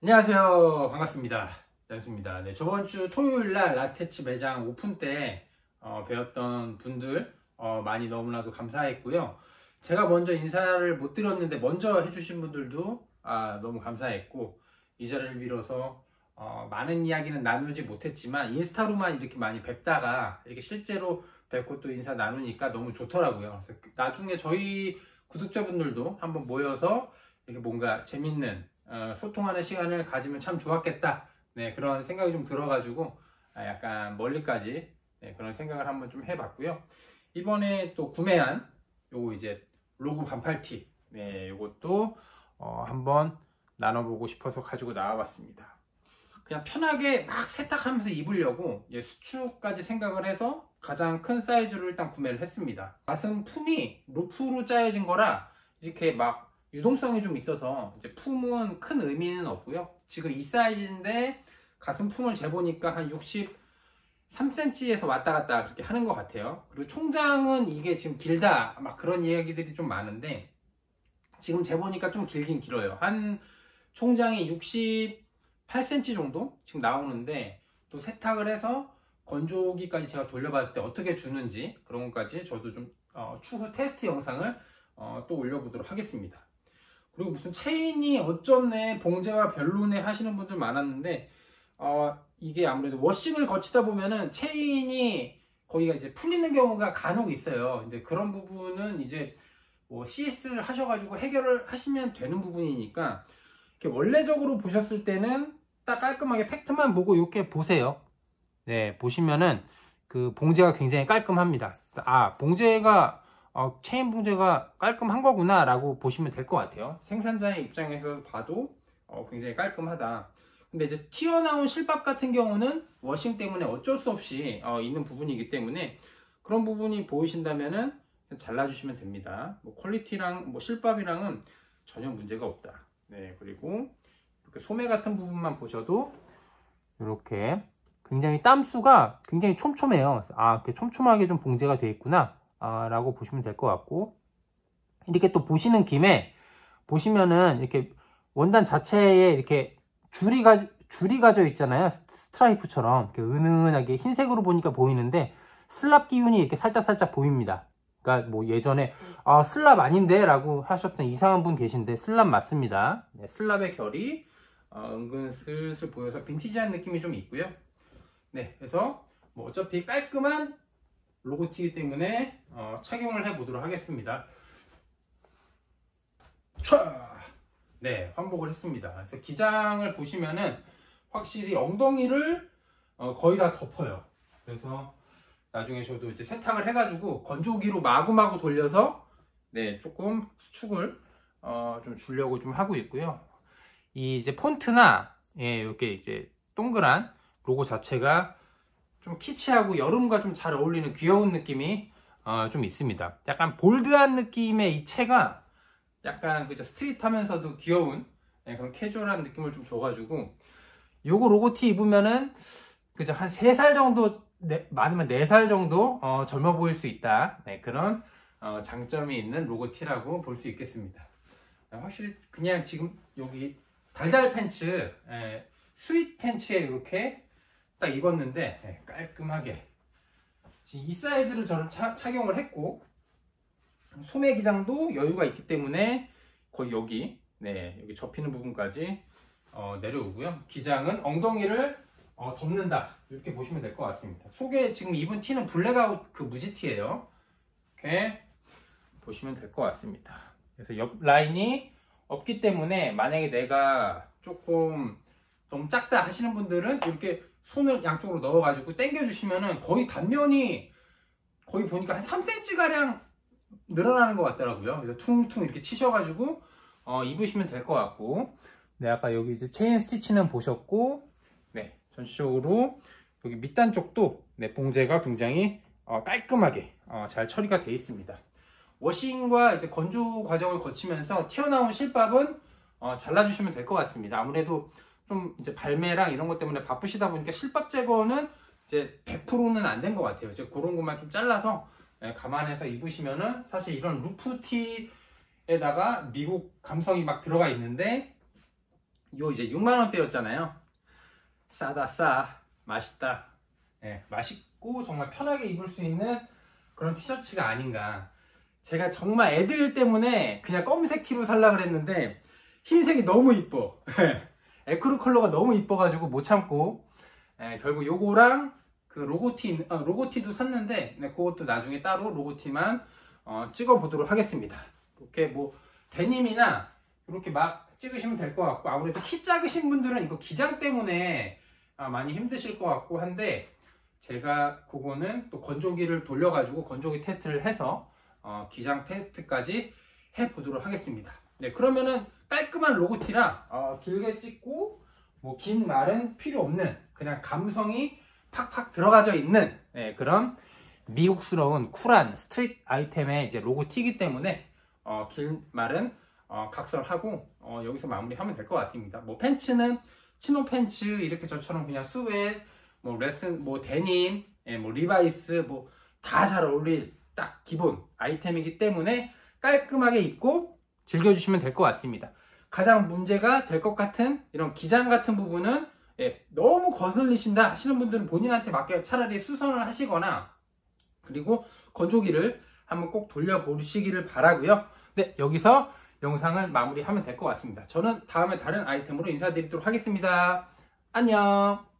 안녕하세요. 반갑습니다. 양수입니다. 네, 저번 주 토요일 날 라스테치 매장 오픈 때 배웠던 분들 많이 너무나도 감사했고요. 제가 먼저 인사를 못 드렸는데 먼저 해주신 분들도 너무 감사했고, 이 자리를 빌어서 많은 이야기는 나누지 못했지만 인스타로만 이렇게 많이 뵙다가 이렇게 실제로 뵙고 또 인사 나누니까 너무 좋더라고요. 그래서 나중에 저희 구독자분들도 한번 모여서 이렇게 뭔가 재밌는 소통하는 시간을 가지면 참 좋았겠다. 네, 그런 생각이 좀 들어가지고 약간 멀리까지 그런 생각을 한번 좀 해봤고요. 이번에 또 구매한 요거 이제 로고 반팔티, 요것도 한번 나눠보고 싶어서 가지고 나와봤습니다. 그냥 편하게 막 세탁하면서 입으려고 수축까지 생각을 해서 가장 큰 사이즈로 일단 구매를 했습니다. 가슴 품이 루프로 짜여진 거라 이렇게 막 유동성이 좀 있어서 이제 품은 큰 의미는 없고요. 지금 이 사이즈인데 가슴 품을 재보니까 한 63cm에서 왔다 갔다 그렇게 하는 것 같아요. 그리고 총장은 이게 지금 길다 막 그런 이야기들이 좀 많은데, 지금 재보니까 좀 길긴 길어요. 한 총장이 68cm 정도 지금 나오는데, 또 세탁을 해서 건조기까지 제가 돌려봤을 때 어떻게 주는지 그런 것까지 저도 좀 추후 테스트 영상을 또 올려보도록 하겠습니다. 그리고 무슨 체인이 어쩌네, 봉제가 별로네 하시는 분들 많았는데, 이게 아무래도 워싱을 거치다 보면은 체인이 거기가 이제 풀리는 경우가 간혹 있어요. 근데 그런 부분은 이제 뭐 CS를 하셔가지고 해결을 하시면 되는 부분이니까, 이렇게 원래적으로 보셨을 때는 딱 깔끔하게 팩트만 보고 이렇게 보세요. 네, 보시면은 그 봉제가 굉장히 깔끔합니다. 봉제가 체인 봉제가 깔끔한 거구나 라고 보시면 될 것 같아요. 생산자의 입장에서 봐도 굉장히 깔끔하다. 근데 이제 튀어나온 실밥 같은 경우는 워싱 때문에 어쩔 수 없이 있는 부분이기 때문에, 그런 부분이 보이신다면은 잘라주시면 됩니다. 뭐 퀄리티랑 뭐 실밥이랑은 전혀 문제가 없다. 네, 그리고 이렇게 소매 같은 부분만 보셔도 이렇게 굉장히 땀수가 굉장히 촘촘해요. 이렇게 촘촘하게 좀 봉제가 되어 있구나 라고 보시면 될 것 같고, 이렇게 또 보시는 김에 보시면은 이렇게 원단 자체에 이렇게 줄이 가져 있잖아요. 스트라이프처럼 이렇게 은은하게 흰색으로 보니까 보이는데 슬랍 기운이 이렇게 살짝 보입니다. 그러니까 뭐 예전에 슬랍 아닌데 라고 하셨던 이상한 분 계신데, 슬랍 맞습니다. 네, 슬랍의 결이 은근 슬슬 보여서 빈티지한 느낌이 좀 있고요. 네, 그래서 뭐 어차피 깔끔한 로고티이기 때문에 착용을 해 보도록 하겠습니다. 네, 환복을 했습니다. 그래서 기장을 보시면은 확실히 엉덩이를 거의 다 덮어요. 그래서 나중에 저도 이제 세탁을 해가지고 건조기로 마구마구 돌려서 조금 수축을 좀 주려고 좀 하고 있고요. 이 이제 폰트나 이렇게 이제 동그란 로고 자체가 좀 키치하고 여름과 좀 잘 어울리는 귀여운 느낌이 좀 있습니다. 약간 볼드한 느낌의 이 채가 약간 그죠, 스트릿하면서도 귀여운 그런 캐주얼한 느낌을 좀 줘가지고, 요거 로고티 입으면은 그죠, 한 3살 정도, 많으면 4살 정도 젊어 보일 수 있다. 그런 장점이 있는 로고티라고 볼 수 있겠습니다. 확실히 그냥 지금 여기 달달 팬츠, 스윗 팬츠에 이렇게 딱 입었는데 깔끔하게 지금 이 사이즈를 저는 착용을 했고, 소매 기장도 여유가 있기 때문에 거의 여기 여기 접히는 부분까지 내려오고요. 기장은 엉덩이를 덮는다 이렇게 보시면 될 것 같습니다. 속에 지금 입은 티는 블랙아웃 그 무지티예요. 이렇게 보시면 될 것 같습니다. 그래서 옆 라인이 없기 때문에 만약에 내가 조금 너무 작다 하시는 분들은 이렇게 손을 양쪽으로 넣어가지고 당겨주시면은 거의 단면이 거의 보니까 한 3cm 가량 늘어나는 것 같더라고요. 그래서 퉁퉁 이렇게 치셔가지고 입으시면 될 것 같고, 아까 여기 이제 체인 스티치는 보셨고, 전체적으로 여기 밑단 쪽도 봉제가 굉장히 깔끔하게 잘 처리가 되어 있습니다. 워싱과 이제 건조 과정을 거치면서 튀어나온 실밥은 잘라주시면 될 것 같습니다. 아무래도 좀 이제 발매랑 이런 것 때문에 바쁘시다 보니까 실밥 제거는 이제 100%는 안 된 것 같아요. 이제 그런 것만 좀 잘라서 감안해서 입으시면은, 사실 이런 루프티에다가 미국 감성이 막 들어가 있는데 요 이제 6만원대였잖아요. 싸다 싸. 맛있다. 네, 맛있고 정말 편하게 입을 수 있는 그런 티셔츠가 아닌가. 제가 정말 애들 때문에 그냥 검은색 티로 살라 그랬는데 흰색이 너무 이뻐. 에크루 컬러가 너무 이뻐가지고 못 참고 결국 요거랑 그 로고티도 샀는데 그것도 나중에 따로 로고티만 찍어 보도록 하겠습니다. 이렇게 뭐 데님이나 이렇게 막 찍으시면 될 것 같고, 아무래도 키 작으신 분들은 이거 기장 때문에 많이 힘드실 것 같고 한데, 제가 그거는 또 건조기를 돌려가지고 건조기 테스트를 해서 기장 테스트까지 해보도록 하겠습니다. 네, 그러면은 깔끔한 로고티라 길게 찍고 뭐 긴 말은 필요 없는 그냥 감성이 팍팍 들어가져 있는 그런 미국스러운 쿨한 스트릿 아이템의 이제 로고티이기 때문에 긴 말은 각설하고 여기서 마무리하면 될 것 같습니다. 뭐 팬츠는 치노 팬츠 이렇게 저처럼 그냥 스웨트, 뭐 레슨, 뭐 데님, 뭐 리바이스 뭐 다 잘 어울릴 딱 기본 아이템이기 때문에 깔끔하게 입고 즐겨주시면 될 것 같습니다. 가장 문제가 될 것 같은 이런 기장 같은 부분은 너무 거슬리신다 하시는 분들은 본인한테 맞게 차라리 수선을 하시거나, 그리고 건조기를 한번 꼭 돌려보시기를 바라고요. 네, 여기서 영상을 마무리하면 될 것 같습니다. 저는 다음에 다른 아이템으로 인사드리도록 하겠습니다. 안녕.